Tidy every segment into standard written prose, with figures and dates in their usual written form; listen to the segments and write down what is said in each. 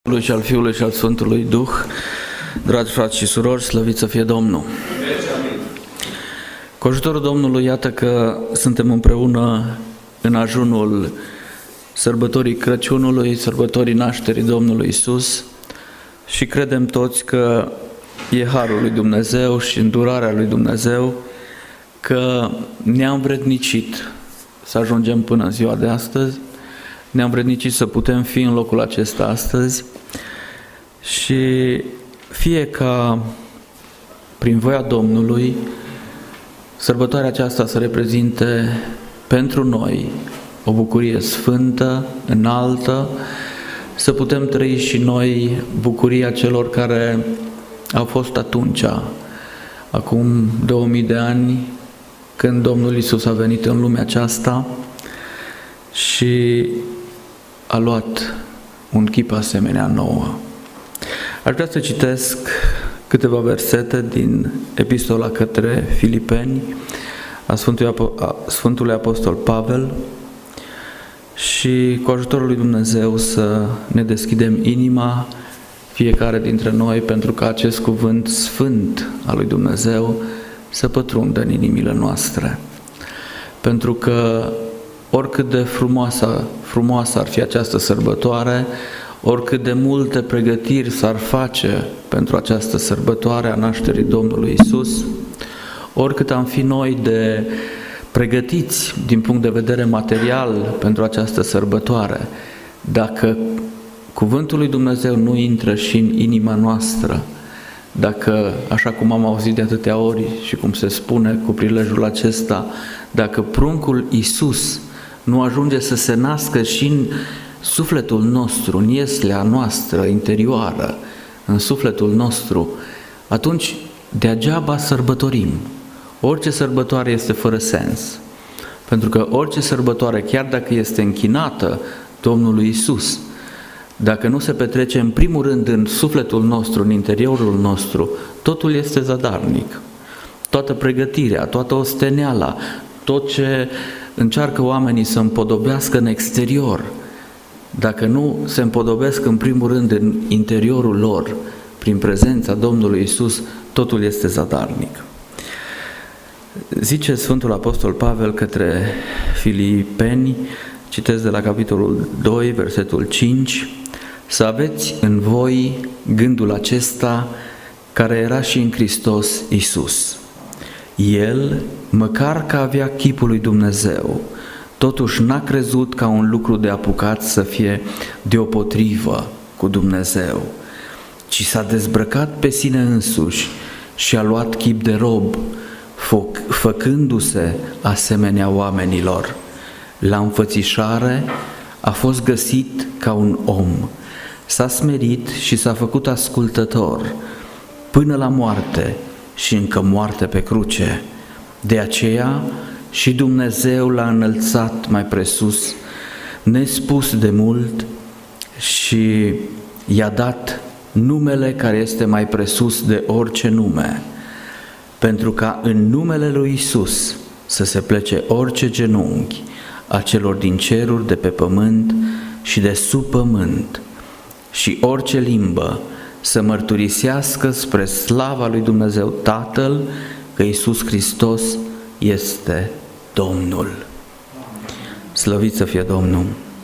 Și al Fiului și al Sfântului Duh. Dragi frați și surori, slăvit să fie Domnul! Cu ajutorul Domnului, iată că suntem împreună în ajunul sărbătorii Crăciunului, sărbătorii nașterii Domnului Iisus și credem toți că e harul lui Dumnezeu și îndurarea lui Dumnezeu că ne-am vrednicit să ajungem până în ziua de astăzi, ne-am vrednicit să putem fi în locul acesta astăzi și fie ca prin voia Domnului sărbătoarea aceasta să reprezinte pentru noi o bucurie sfântă, înaltă, să putem trăi și noi bucuria celor care au fost atunci, acum 2000 de ani, când Domnul Iisus a venit în lumea aceasta și a luat un chip asemenea nouă. Aș vrea să citesc câteva versete din Epistola către Filipeni a Sfântului Apostol Pavel și cu ajutorul lui Dumnezeu să ne deschidem inima fiecare dintre noi pentru ca acest cuvânt sfânt al lui Dumnezeu să pătrundă în inimile noastre. Pentru că oricât de frumoasă ar fi această sărbătoare, oricât de multe pregătiri s-ar face pentru această sărbătoare a nașterii Domnului Iisus, oricât am fi noi de pregătiți din punct de vedere material pentru această sărbătoare, dacă cuvântul lui Dumnezeu nu intră și în inima noastră, dacă, așa cum am auzit de atâtea ori și cum se spune cu prilejul acesta, dacă pruncul Iisus nu ajunge să se nască și în sufletul nostru, în ieslea noastră interioară, în sufletul nostru, atunci degeaba sărbătorim. Orice sărbătoare este fără sens. Pentru că orice sărbătoare, chiar dacă este închinată Domnului Iisus, dacă nu se petrece în primul rând în sufletul nostru, în interiorul nostru, totul este zadarnic. Toată pregătirea, toată osteneala, tot ce încearcă oamenii să împodobească în exterior, dacă nu se împodobesc în primul rând în interiorul lor, prin prezența Domnului Iisus, totul este zadarnic. Zice Sfântul Apostol Pavel către Filipeni, citesc de la capitolul 2, versetul 5, să aveți în voi gândul acesta care era și în Hristos Iisus. El, măcar că avea chipul lui Dumnezeu, totuși n-a crezut ca un lucru de apucat să fie deopotrivă cu Dumnezeu, ci s-a dezbrăcat pe sine însuși și a luat chip de rob, făcându-se asemenea oamenilor. La înfățișare a fost găsit ca un om, s-a smerit și s-a făcut ascultător până la moarte și încă moarte pe cruce. De aceea și Dumnezeu l-a înălțat mai presus, nespus de mult, și i-a dat numele care este mai presus de orice nume, pentru ca în numele lui Iisus să se plece orice genunchi a celor din ceruri, de pe pământ și de sub pământ, și orice limbă să mărturisească spre slava lui Dumnezeu Tatăl că Iisus Hristos este Domnul. Slăvit să fie Domnul!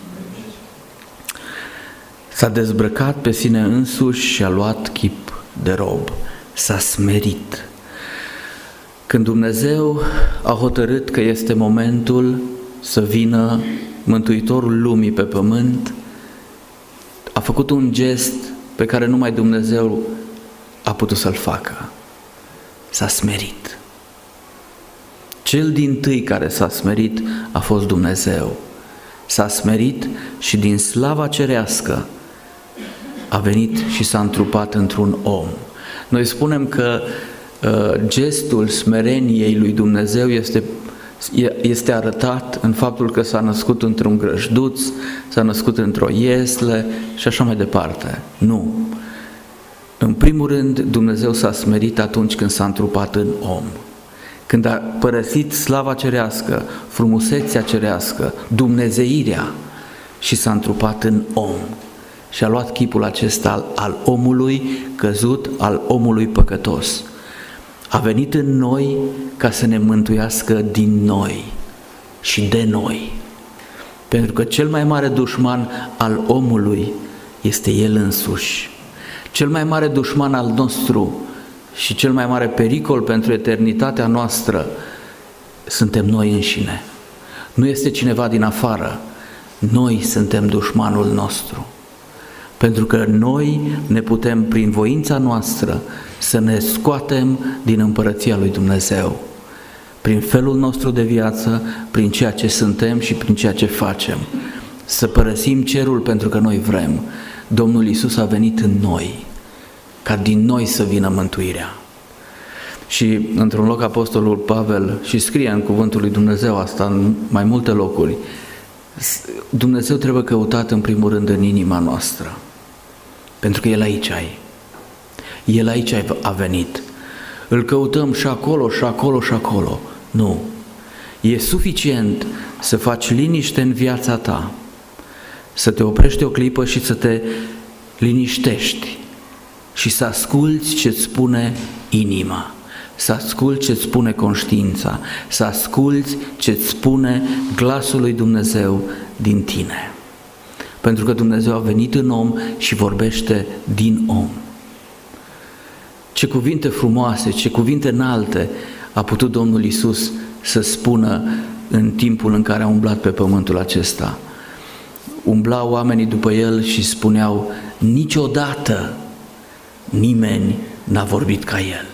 S-a dezbrăcat pe sine însuși și a luat chip de rob, s-a smerit. Când Dumnezeu a hotărât că este momentul să vină Mântuitorul lumii pe pământ, a făcut un gest pe care numai Dumnezeu a putut să-l facă. S-a smerit. Cel dintâi care s-a smerit a fost Dumnezeu. S-a smerit și din slava cerească a venit și s-a întrupat într-un om. Noi spunem că gestul smereniei lui Dumnezeu este arătat în faptul că s-a născut într-un grăjduț, s-a născut într-o iesle și așa mai departe. Nu. În primul rând, Dumnezeu s-a smerit atunci când s-a întrupat în om. Când a părăsit slava cerească, frumusețea cerească, dumnezeirea și s-a întrupat în om. și a luat chipul acesta al omului căzut, al omului păcătos. A venit în noi ca să ne mântuiască din noi și de noi. Pentru că cel mai mare dușman al omului este el însuși. Cel mai mare dușman al nostru și cel mai mare pericol pentru eternitatea noastră suntem noi înșine. Nu este cineva din afară. Noi suntem dușmanul nostru. Pentru că noi ne putem, prin voința noastră, să ne scoatem din împărăția lui Dumnezeu. Prin felul nostru de viață, prin ceea ce suntem și prin ceea ce facem. Să părăsim cerul pentru că noi vrem. Domnul Iisus a venit în noi, ca din noi să vină mântuirea. Și într-un loc Apostolul Pavel și scrie în cuvântul lui Dumnezeu asta în mai multe locuri. Dumnezeu trebuie căutat în primul rând în inima noastră. Pentru că El aici e. El aici a venit. Îl căutăm și acolo, și acolo, și acolo. Nu. E suficient să faci liniște în viața ta, să te oprești o clipă și să te liniștești și să asculți ce-ți spune inima, să asculți ce-ți spune conștiința, să asculți ce-ți spune glasul lui Dumnezeu din tine. Pentru că Dumnezeu a venit în om și vorbește din om. Ce cuvinte frumoase, ce cuvinte înalte a putut Domnul Iisus să spună în timpul în care a umblat pe pământul acesta. Umblau oamenii după El și spuneau: niciodată nimeni n-a vorbit ca El.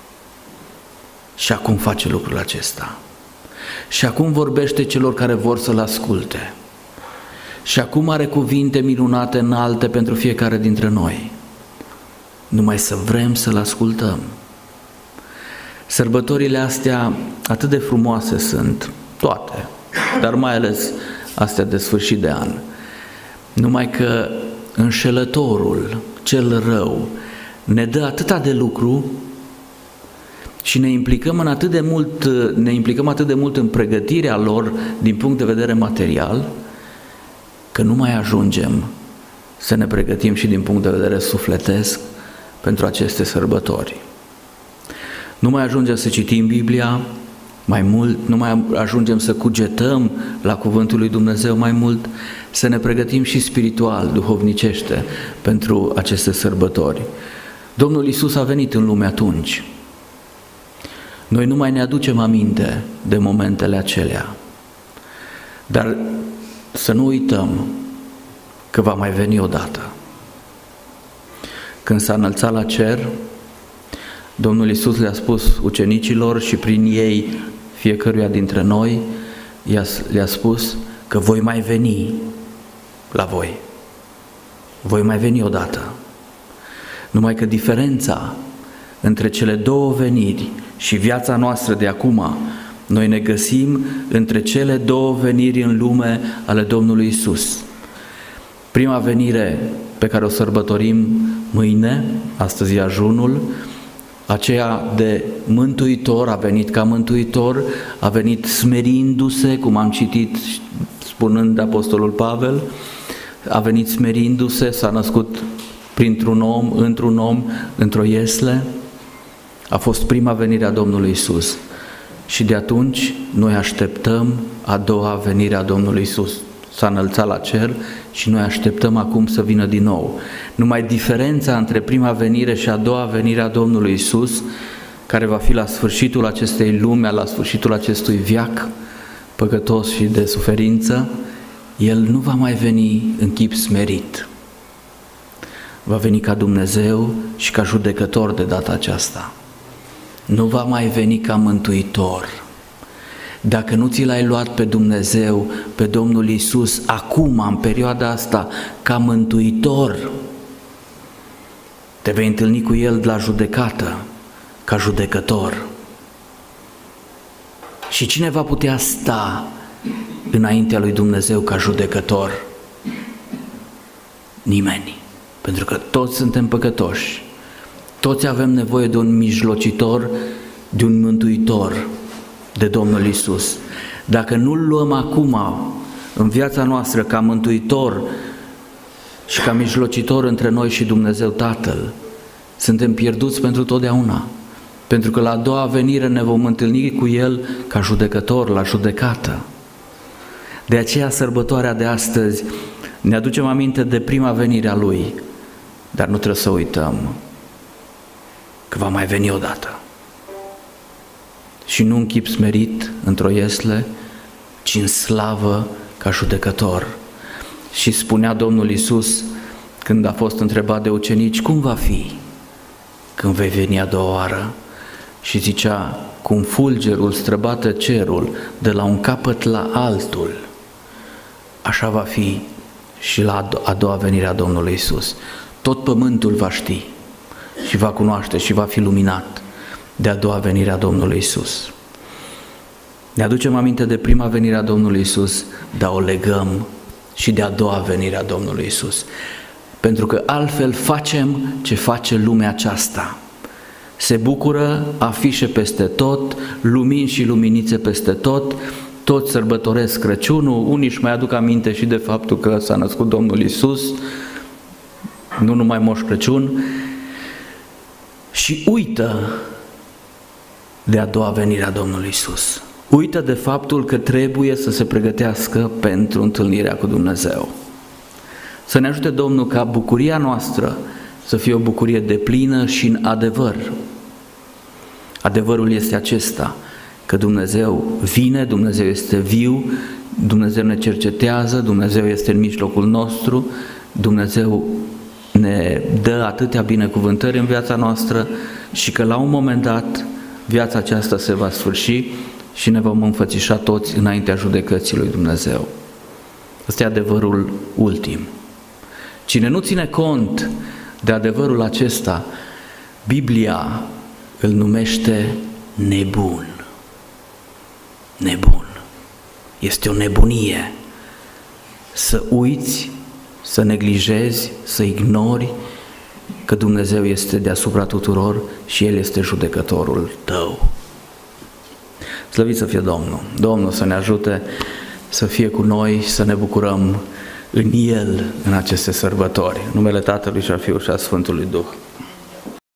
Și acum face lucrul acesta. Și acum vorbește celor care vor să-L asculte. Și acum are cuvinte minunate înalte pentru fiecare dintre noi. Numai să vrem să-L ascultăm. Sărbătorile astea atât de frumoase sunt, toate, dar mai ales astea de sfârșit de an. Numai că înșelătorul, cel rău, ne dă atâta de lucru și ne implicăm atât de mult în pregătirea lor din punct de vedere material, că nu mai ajungem să ne pregătim și din punct de vedere sufletesc pentru aceste sărbători. Nu mai ajungem să citim Biblia mai mult, nu mai ajungem să cugetăm la cuvântul lui Dumnezeu mai mult, să ne pregătim și spiritual, duhovnicește pentru aceste sărbători. Domnul Iisus a venit în lume atunci. Noi nu mai ne aducem aminte de momentele acelea, dar să nu uităm că va mai veni odată. Când s-a înălțat la cer, Domnul Iisus le-a spus ucenicilor și prin ei fiecăruia dintre noi, le-a spus că voi mai veni la voi. Voi mai veni odată. Numai că diferența între cele două veniri și viața noastră de acum, noi ne găsim între cele două veniri în lume ale Domnului Iisus. Prima venire pe care o sărbătorim mâine, astăzi e ajunul, aceea de mântuitor, a venit ca mântuitor, a venit smerindu-se, cum am citit spunând Apostolul Pavel, a venit smerindu-se, s-a născut printr-un om, într-un om, într-o iesle, a fost prima venire a Domnului Iisus. Și de atunci noi așteptăm a doua venire a Domnului Iisus. S-a înălțat la cer și noi așteptăm acum să vină din nou. Numai diferența între prima venire și a doua venire a Domnului Iisus, care va fi la sfârșitul acestei lumi, la sfârșitul acestui veac păcătos și de suferință, El nu va mai veni în chip smerit. Va veni ca Dumnezeu și ca judecător de data aceasta. Nu va mai veni ca mântuitor. Dacă nu ți l-ai luat pe Dumnezeu, pe Domnul Iisus, acum, în perioada asta, ca mântuitor, te vei întâlni cu El la judecată, ca judecător. Și cine va putea sta înaintea lui Dumnezeu ca judecător? Nimeni. Pentru că toți suntem păcătoși. Toți avem nevoie de un mijlocitor, de un mântuitor, de Domnul Iisus. Dacă nu-L luăm acum în viața noastră ca mântuitor și ca mijlocitor între noi și Dumnezeu Tatăl. Suntem pierduți pentru totdeauna, pentru că la a doua venire ne vom întâlni cu El ca judecător la judecată. De aceea sărbătoarea de astăzi ne aducem aminte de prima venire a Lui, dar nu trebuie să uităm că va mai veni odată. Și nu în chip smerit, într-o iesle, ci în slavă ca judecător. Și spunea Domnul Iisus, când a fost întrebat de ucenici, cum va fi când vei veni a doua oară? Și zicea, cum fulgerul străbată cerul de la un capăt la altul, așa va fi și la a doua venire a Domnului Iisus. Tot pământul va ști și va cunoaște și va fi luminat de a doua venire a Domnului Iisus. Ne aducem aminte de prima venire a Domnului Iisus, dar o legăm și de a doua venire a Domnului Iisus. Pentru că altfel facem ce face lumea aceasta. Se bucură, afișe peste tot, lumini și luminițe peste tot, toți sărbătoresc Crăciunul, unii își mai aduc aminte și de faptul că s-a născut Domnul Iisus, nu numai Moș Crăciun, și uită de a doua venire a Domnului Iisus. Uită de faptul că trebuie să se pregătească pentru întâlnirea cu Dumnezeu. Să ne ajute Domnul ca bucuria noastră să fie o bucurie deplină și în adevăr. Adevărul este acesta, că Dumnezeu vine, Dumnezeu este viu, Dumnezeu ne cercetează, Dumnezeu este în mijlocul nostru, Dumnezeu ne dă atâtea binecuvântări în viața noastră și că la un moment dat viața aceasta se va sfârși și ne vom înfățișa toți înaintea judecății lui Dumnezeu. Ăsta e adevărul ultim. Cine nu ține cont de adevărul acesta, Biblia îl numește nebun. Nebun. Este o nebunie să uiți, să neglijezi, să ignori că Dumnezeu este deasupra tuturor și El este judecătorul tău. Slăvit să fie Domnul! Domnul să ne ajute să fie cu noi, să ne bucurăm în El, în aceste sărbători. În numele Tatălui și al Fiului și al Sfântului Duh.